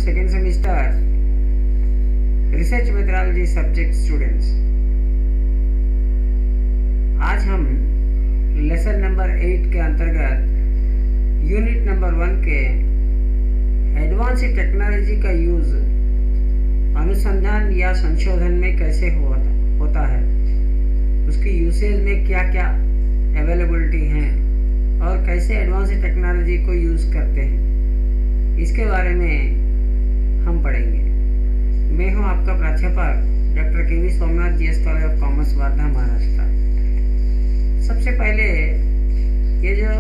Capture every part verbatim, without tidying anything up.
second semester research methodology subject students. आज हम lesson number eight के अंतर्गत यूनिट नंबर वन के एडवांस टेक्नोलॉजी का यूज अनुसंधान या संशोधन में कैसे होता होता है, उसकी यूसेज में क्या क्या अवेलेबिलिटी हैं और कैसे एडवांस टेक्नोलॉजी को यूज़ करते हैं, इसके बारे में हम पढ़ेंगे। मैं हूं आपका प्राध्यापक doctor K V Somnath, G S college of commerce, Wardha, Maharashtra. सबसे पहले ये जो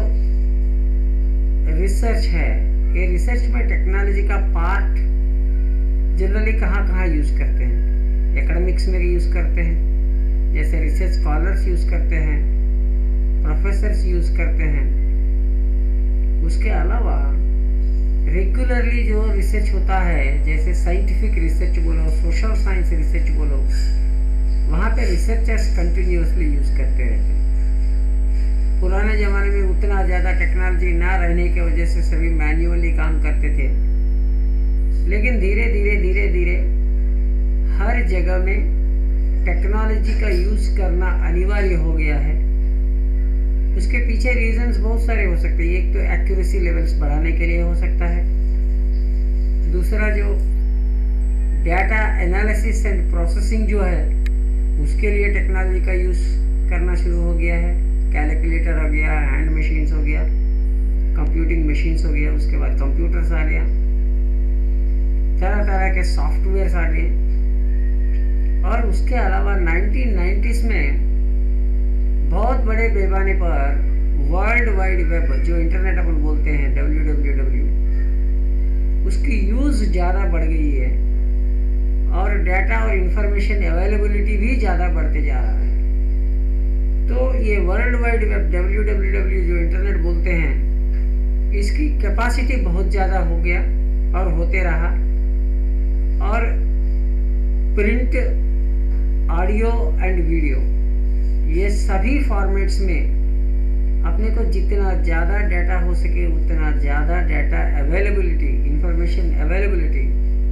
रिसर्च है, ये रिसर्च में टेक्नोलॉजी का पार्ट जनरली कहाँ कहाँ यूज़ करते हैं। एकेडमिक्स में यूज़ करते हैं, जैसे रिसर्च स्कॉलर्स यूज़ करते हैं, प्रोफेसर्स यूज़ करते हैं। उसके अलावा रेगुलरली जो रिसर्च होता है, जैसे साइंटिफिक रिसर्च बोलो, सोशल साइंस रिसर्च बोलो, वहाँ पे रिसर्चर्स कंटिन्यूसली यूज़ करते रहते हैं। पुराने ज़माने में उतना ज़्यादा टेक्नोलॉजी ना रहने की वजह से सभी मैन्युअली काम करते थे, लेकिन धीरे धीरे धीरे धीरे हर जगह में टेक्नोलॉजी का यूज़ करना अनिवार्य हो गया है। उसके पीछे रीजंस बहुत सारे हो सकते हैं। एक तो एक्यूरेसी लेवल्स बढ़ाने के लिए हो सकता है, दूसरा जो डाटा एनालिसिस एंड प्रोसेसिंग जो है उसके लिए टेक्नोलॉजी का यूज़ करना शुरू हो गया है। कैलकुलेटर हो गया, हैंड मशीन्स हो गया, कंप्यूटिंग मशीन्स हो गया, उसके बाद कंप्यूटर्स आ गया, तरह तरह के सॉफ्टवेयर्स आ गए। और उसके अलावा नाइनटीन नाइंटीज़ में बहुत बड़े पैमाने पर वर्ल्ड वाइड वेब, जो इंटरनेट अपन बोलते हैं डब्ल्यू डब्ल्यू डब्ल्यू, उसकी यूज़ ज़्यादा बढ़ गई है और डाटा और इंफॉर्मेशन अवेलेबिलिटी भी ज़्यादा बढ़ते जा रहा है। तो ये world wide web W W W जो इंटरनेट बोलते हैं, इसकी कैपेसिटी बहुत ज़्यादा हो गया और होते रहा। और प्रिंट, ऑडियो एंड वीडियो, ये सभी फॉर्मेट्स में अपने को जितना ज़्यादा डाटा हो सके उतना ज़्यादा डाटा अवेलेबिलिटी, इंफॉर्मेशन अवेलेबिलिटी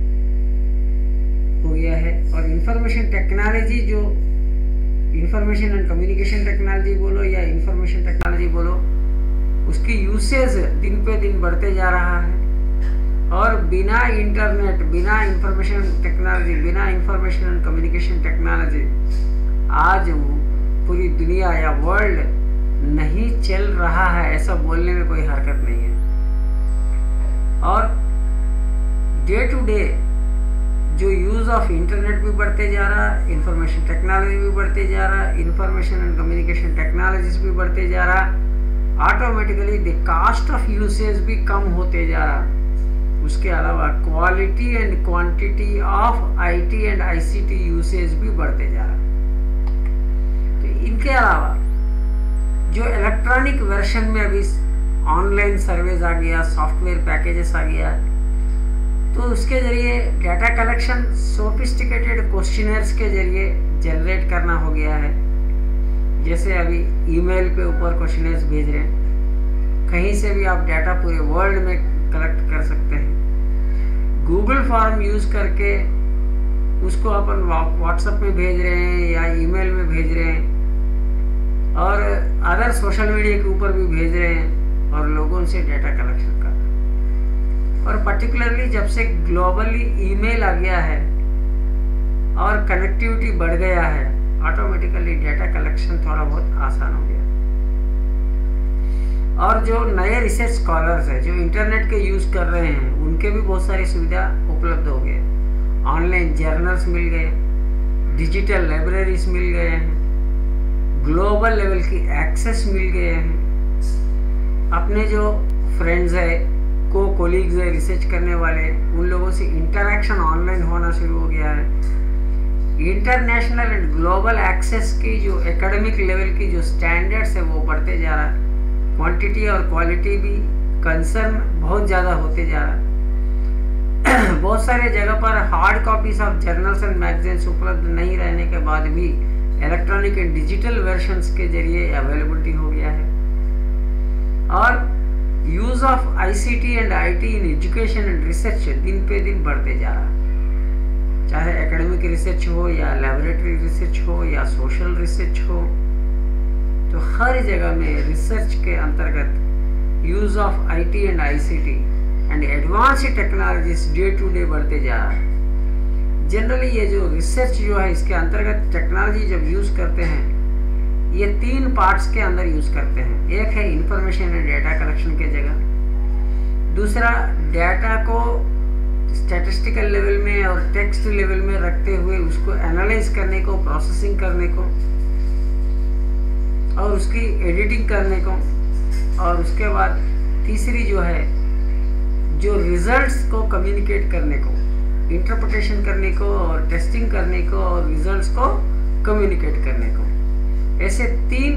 हो गया है। और इंफॉर्मेशन टेक्नोलॉजी, जो इंफॉर्मेशन एंड कम्युनिकेशन टेक्नोलॉजी बोलो या इंफॉर्मेशन टेक्नोलॉजी बोलो, उसकी यूसेज दिन पे दिन बढ़ते जा रहा है। और बिना इंटरनेट, बिना इंफॉर्मेशन टेक्नोलॉजी, बिना इंफॉर्मेशन एंड कम्युनिकेशन टेक्नोलॉजी आज पूरी दुनिया या वर्ल्ड नहीं चल रहा है, ऐसा बोलने में कोई हरकत नहीं है। और डे टू डे जो यूज़ ऑफ इंटरनेट भी बढ़ते जा रहा है, इंफॉर्मेशन टेक्नोलॉजी भी बढ़ते जा रहा है, इंफॉर्मेशन एंड कम्युनिकेशन टेक्नोलॉजीज भी बढ़ते जा रहा, automatically the cost of usage भी कम होते जा रहा। उसके अलावा quality and quantity of IT and ICT usage भी बढ़ते जा रहा। इनके अलावा जो इलेक्ट्रॉनिक वर्जन में अभी ऑनलाइन सर्वेज आ गया, सॉफ्टवेयर पैकेजेस आ गया, तो उसके ज़रिए डाटा कलेक्शन सोफिस्टिकेटेड क्वेश्चनर्स के ज़रिए जनरेट करना हो गया है। जैसे अभी ईमेल पे ऊपर क्वेश्चनर्स भेज रहे हैं, कहीं से भी आप डाटा पूरे वर्ल्ड में कलेक्ट कर सकते हैं। गूगल फॉर्म यूज़ करके उसको अपन व्हाट्सएप में भेज रहे हैं या ईमेल में भेज रहे हैं, और अदर सोशल मीडिया के ऊपर भी भेज रहे हैं और लोगों से डाटा कलेक्शन कर रहे हैं। और पर्टिकुलरली जब से ग्लोबली ईमेल आ गया है और कनेक्टिविटी बढ़ गया है, ऑटोमेटिकली डाटा कलेक्शन थोड़ा बहुत आसान हो गया। और जो नए रिसर्च स्कॉलर्स हैं जो इंटरनेट के यूज़ कर रहे हैं, उनके भी बहुत सारी सुविधा उपलब्ध हो गए। ऑनलाइन जर्नल्स मिल गए, डिजिटल लाइब्रेरीज मिल गए हैं, ग्लोबल लेवल की एक्सेस मिल गए हैं। अपने जो फ्रेंड्स है, को कोलीग्स है, रिसर्च करने वाले, उन लोगों से इंटरेक्शन ऑनलाइन होना शुरू हो गया है। इंटरनेशनल एंड ग्लोबल एक्सेस की जो एकेडमिक लेवल की जो स्टैंडर्ड्स है वो बढ़ते जा रहा है। क्वांटिटी और क्वालिटी भी कंसर्न बहुत ज़्यादा होते जा रहा है। बहुत सारे जगह पर hard copies of journals and magazines उपलब्ध नहीं रहने के बाद भी इलेक्ट्रॉनिक एंड डिजिटल वर्जन्स के जरिए अवेलेबिलिटी हो गया है। और use of ICT and IT in education and research दिन पे दिन बढ़ते जा रहा है, चाहे एकेडमिक रिसर्च हो या लैबोरेटरी रिसर्च हो या सोशल रिसर्च हो, तो हर जगह में रिसर्च के अंतर्गत use of IT and ICT and advanced technologies day to day बढ़ते जा रहा है। जनरली ये जो रिसर्च जो है इसके अंतर्गत टेक्नोलॉजी जब यूज़ करते हैं, ये तीन पार्ट्स के अंदर यूज़ करते हैं। एक है इंफॉर्मेशन एंड डेटा कलेक्शन के जगह, दूसरा डेटा को स्टैटिस्टिकल लेवल में और टेक्स्ट लेवल में रखते हुए उसको एनालाइज करने को, प्रोसेसिंग करने को और उसकी एडिटिंग करने को, और उसके बाद तीसरी जो है जो रिजल्ट्स को कम्युनिकेट करने को, इंटरप्रिटेशन करने को और टेस्टिंग करने को और रिजल्ट्स को कम्युनिकेट करने को, ऐसे तीन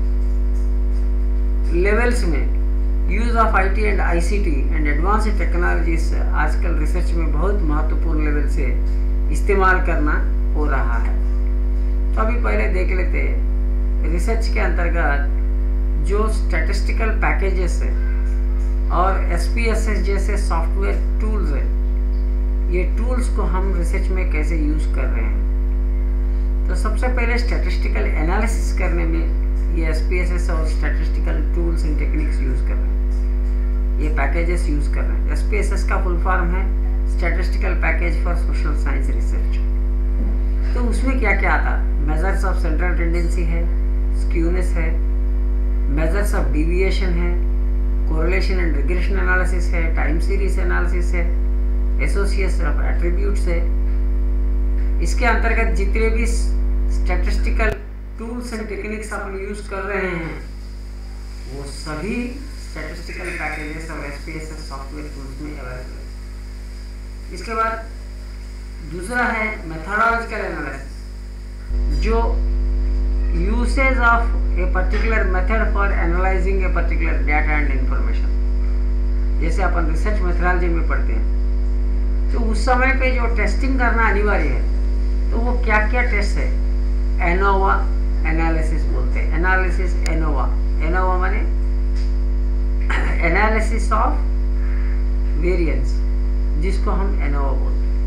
लेवल्स में use of IT and ICT and advanced technologies आजकल रिसर्च में बहुत महत्वपूर्ण लेवल से इस्तेमाल करना हो रहा है। तो अभी पहले देख लेते हैं रिसर्च के अंतर्गत जो स्टैटिस्टिकल पैकेजेस है और एसपीएसएस जैसे सॉफ्टवेयर टूल्स है, ये टूल्स को हम रिसर्च में कैसे यूज़ कर रहे हैं। तो सबसे पहले स्टैटिस्टिकल एनालिसिस करने में ये एसपीएसएस और statistical tools and techniques use कर रहे हैं, ये पैकेजेस यूज़ कर रहे हैं। एसपीएसएस का फुल फॉर्म है statistical package for social science research. तो उसमें क्या क्या आता? मेजर्स ऑफ सेंट्रल टेंडेंसी है, स्क्यूनेस है, मेजर्स ऑफ डिविएशन है, कोरिलेशन एंड रिग्रेशन एनालिसिस है, टाइम सीरीज एनालिसिस है, एसोसिएशन ऑफ एट्रीब्यूट्स है। इसके अंतर्गत जितने भी स्टैटिस्टिकल टूल्स एंड टेक्निक्स आप यूज कर रहे हैं वो सभी स्टैटिस्टिकल पैकेजेस और एसपीएसएस सॉफ्टवेयर टूल्स में अवेलेबल है। इसके बाद दूसरा है मेथोडोलॉजिकल एनालिसिस, जो usage of a particular method for analysing a particular data and information. जैसे अपन रिसर्च मेथोडोलॉजी में पढ़ते हैं, तो उस समय पे जो टेस्टिंग करना अनिवार्य है, तो वो क्या क्या टेस्ट है? एनोवा एनालिसिस बोलते हैं, एनालिसिस एनोवा। एनोवा माने एनालिसिस ऑफ वेरिएंस, जिसको हम एनोवा बोलते हैं।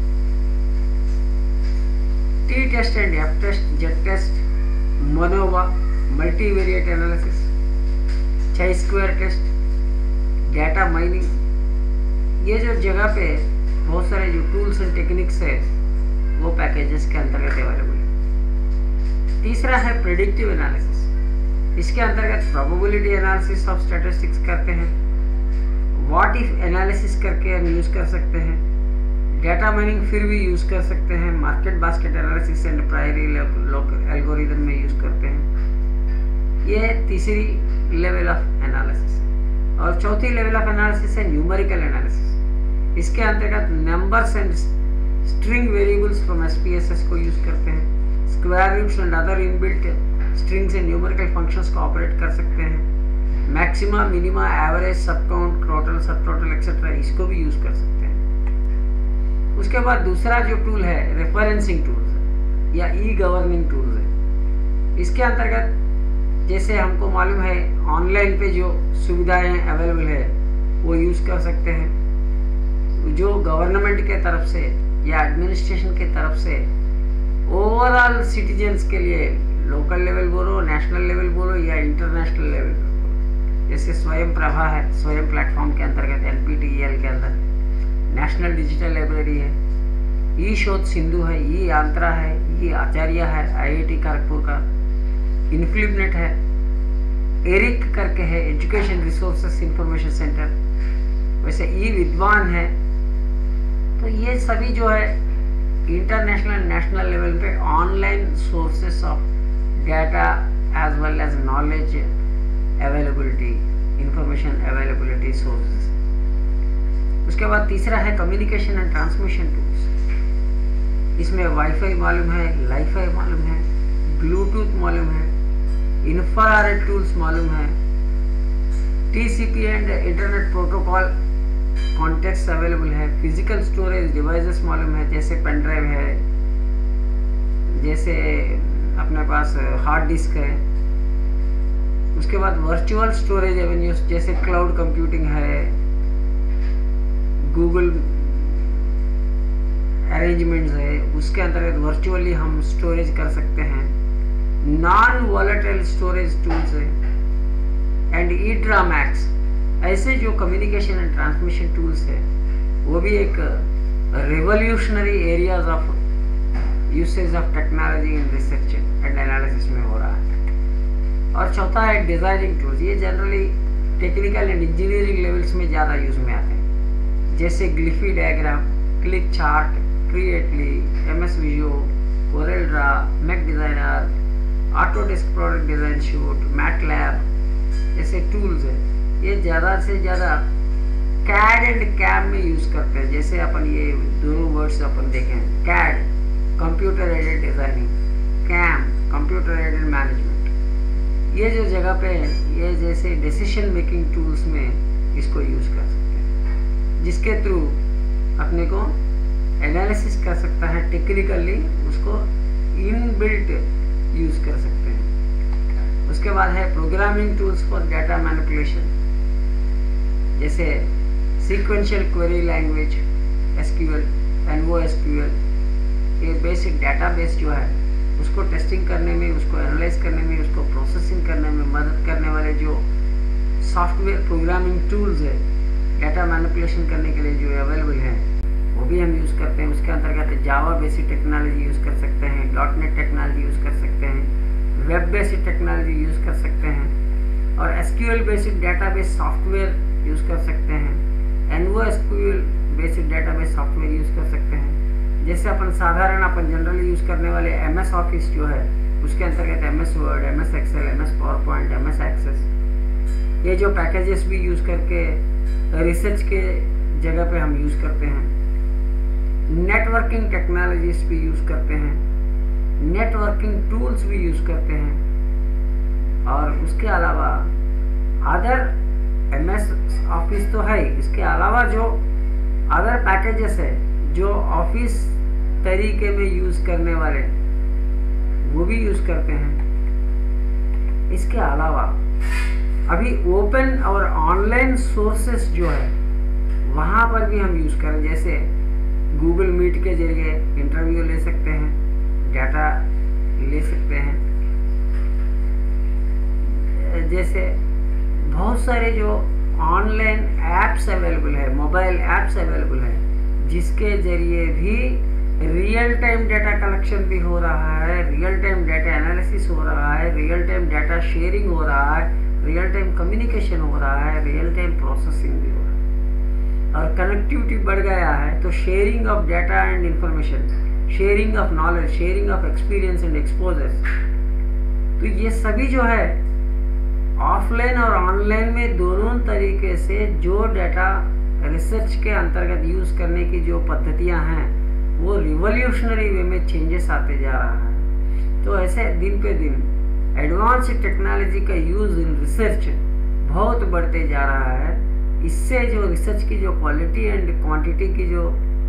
T test and F test, Z test, MANOVA multivariate analysis, chi square test, data mining. ये जो जगह पे बहुत सारे जो टूल्स एंड टेक्निक्स है वो पैकेजेस के अंतर्गत अवेलेबल है। तीसरा है प्रेडिक्टिव एनालिसिस। इसके अंतर्गत प्रोबेबिलिटी एनालिसिस ऑफ स्टैटिस्टिक्स करते हैं, व्हाट इफ एनालिसिस करके हम यूज़ कर सकते हैं, डाटा माइनिंग फिर भी यूज़ कर सकते हैं, market basket analysis and apriori algorithm में यूज़ करते हैं। ये तीसरी लेवल ऑफ एनालिसिस। और चौथी लेवल ऑफ एनालिसिस है न्यूमेरिकल एनालिसिस। इसके अंतर्गत numbers and string variables from SPSS को यूज करते हैं, square roots and other inbuilt strings and numerical functions को ऑपरेट कर सकते हैं, maxima, minima, average, sub count, total, sub total etcetera, इसको भी यूज कर सकते हैं। उसके बाद दूसरा जो टूल है रेफरेंसिंग टूल्स या ई गवर्निंग टूल्स है। इसके अंतर्गत जैसे हमको मालूम है ऑनलाइन पे जो सुविधाएं अवेलेबल है वो यूज कर सकते हैं, जो गवर्नमेंट के तरफ से या एडमिनिस्ट्रेशन के तरफ से ओवरऑल सिटीजन्स के लिए, लोकल लेवल बोलो, नेशनल लेवल बोलो या इंटरनेशनल लेवल बोलो, जैसे स्वयं प्रभा है, स्वयं प्लेटफॉर्म के अंतर्गत एनपीटीईएल के अंदर नेशनल डिजिटल लाइब्रेरी है, ई शोध सिंधु है, ई आंत्रा है, ई आचार्य है, आईआईटी खड़गपुर का, इन्फ्लिपनेट है, एरिक करके है, एजुकेशन रिसोर्सेस इंफॉर्मेशन सेंटर, वैसे ई विद्वान है। तो ये सभी जो है इंटरनेशनल नेशनल लेवल पे online sources of data as well as knowledge availability, information availability sources. उसके बाद तीसरा है कम्युनिकेशन एंड ट्रांसमिशन टूल्स। इसमें वाईफाई मालूम है, लाईफाई मालूम है, ब्लूटूथ मालूम है, इंफ्रारेड टूल्स मालूम है, TCP and internet protocol context available है, फिजिकल स्टोरेज डिवाइसेस मालूम है, जैसे पेन ड्राइव है, जैसे अपने पास हार्ड डिस्क है। उसके बाद वर्चुअल स्टोरेज एवेन्यूज जैसे क्लाउड कंप्यूटिंग है, गूगल अरेंजमेंट्स है, उसके अंतर्गत वर्चुअली हम स्टोरेज कर सकते हैं। नॉन वॉलेटाइल स्टोरेज टूल्स है एंड ईड्रा मैक्स, ऐसे जो कम्युनिकेशन एंड ट्रांसमिशन टूल्स है वो भी एक revolutionary areas of usage of technology in research and analysis में हो रहा है। और चौथा है डिजाइनिंग टूल्स, ये generally technical and engineering levels में ज़्यादा यूज में आते हैं, जैसे Gliffy diagram, click chart, Creately, M S Visio, CorelDRAW, Mac designer, Autodesk product design suite, MATLAB जैसे टूल्स है। ये ज़्यादा से ज़्यादा कैड एंड कैम में यूज़ करते हैं। जैसे अपन ये दोनों वर्ड्स अपन देखें, CAD computer aided designing, CAM computer aided management, ये जो जगह पे है ये जैसे डिसीजन मेकिंग टूल्स में इसको यूज़ कर सकते हैं, जिसके थ्रू अपने को एनालिसिस कर सकता है, टेक्निकली उसको इनबिल्ट यूज़ कर सकते हैं। उसके बाद है programming tools for data manipulation, जैसे सीक्वेंशियल क्वेरी लैंग्वेज, एसक्यूएल, एनवो एसक्यूएल, ये बेसिक डाटाबेस जो है उसको टेस्टिंग करने में, उसको एनालाइज करने में, उसको प्रोसेसिंग करने में मदद करने वाले जो सॉफ्टवेयर प्रोग्रामिंग टूल्स है डाटा मैनिपुलेशन करने के लिए जो अवेलेबल है वो भी हम यूज़ करते हैं। उसके अंतर्गत जावा बेसिक टेक्नोलॉजी यूज़ कर सकते हैं, डॉट नेट टेक्नोलॉजी यूज़ कर सकते हैं, वेब बेसिक टेक्नोलॉजी यूज़ कर सकते हैं, और SQL basic database software use कर सकते हैं, एनवो SQL basic database software use कर सकते हैं। जैसे अपन साधारण अपन जनरली यूज़ करने वाले एम एस ऑफिस जो है उसके अंतर्गत M S word, M S Excel, M S PowerPoint, M S Access, ये जो पैकेजेस भी यूज़ करके रिसर्च के जगह पे हम यूज़ करते हैं। नेटवर्किंग टेक्नोलॉजीज भी यूज़ करते हैं, नेटवर्किंग टूल्स भी यूज़ करते हैं, और उसके अलावा अदर एम एस ऑफिस तो है, इसके अलावा जो अदर पैकेजेस है जो ऑफिस तरीके में यूज़ करने वाले वो भी यूज़ करते हैं। इसके अलावा अभी ओपन और ऑनलाइन सोर्सेस जो है वहाँ पर भी हम यूज़ करें, जैसे गूगल मीट के जरिए इंटरव्यू ले सकते हैं, डाटा ले सकते हैं, जैसे बहुत सारे जो ऑनलाइन ऐप्स अवेलेबल है, मोबाइल ऐप्स अवेलेबल है, जिसके जरिए भी रियल टाइम डाटा कलेक्शन भी हो रहा है, रियल टाइम डाटा एनालिसिस हो रहा है, रियल टाइम डाटा शेयरिंग हो रहा है, रियल टाइम कम्युनिकेशन हो रहा है, रियल टाइम प्रोसेसिंग भी हो रहा है। और कनेक्टिविटी बढ़ गया है तो sharing of data and information, sharing of knowledge, sharing of experience and exposures, तो ये सभी जो है ऑफलाइन और ऑनलाइन में दोनों तरीके से जो डाटा रिसर्च के अंतर्गत यूज़ करने की जो पद्धतियां हैं वो रिवोल्यूशनरी वे में चेंजेस आते जा रहा है। तो ऐसे दिन पे दिन एडवांस टेक्नोलॉजी का यूज़ इन रिसर्च बहुत बढ़ते जा रहा है। इससे जो रिसर्च की जो क्वालिटी एंड क्वांटिटी की जो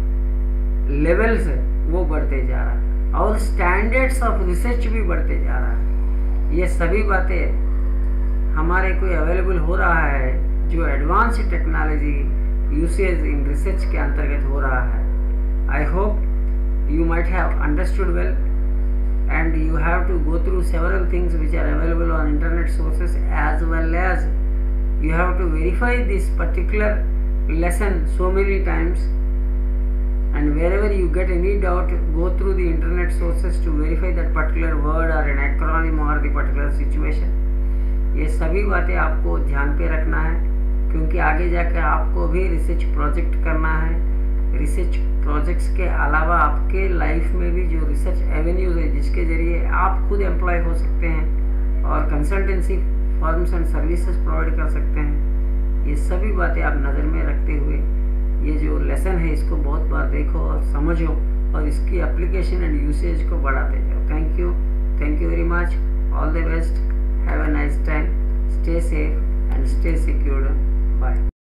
लेवल्स है वो बढ़ते जा रहा है, और स्टैंडर्ड्स ऑफ रिसर्च भी बढ़ते जा रहा है। ये सभी बातें हमारे को अवेलेबल हो रहा है जो advance technology usage in research के अंतर्गत हो रहा है। I hope you might have understood well and you have to go through several things which are available on internet sources, as well as you have to verify this particular lesson so many times, and wherever you get any doubt go through the internet sources to verify that particular word or an acronym or the particular situation. ये सभी बातें आपको ध्यान पे रखना है, क्योंकि आगे जाकर आपको भी रिसर्च प्रोजेक्ट करना है। रिसर्च प्रोजेक्ट्स के अलावा आपके लाइफ में भी जो रिसर्च एवेन्यूज है जिसके ज़रिए आप खुद एम्प्लॉय हो सकते हैं और consultancy firms and services provide कर सकते हैं, ये सभी बातें आप नज़र में रखते हुए ये जो लेसन है इसको बहुत बार देखो और समझो और इसकी एप्लीकेशन एंड यूसेज को बढ़ाते जाओ। Thank you thank you very much, all the best, have a nice time, stay safe and stay secured, bye.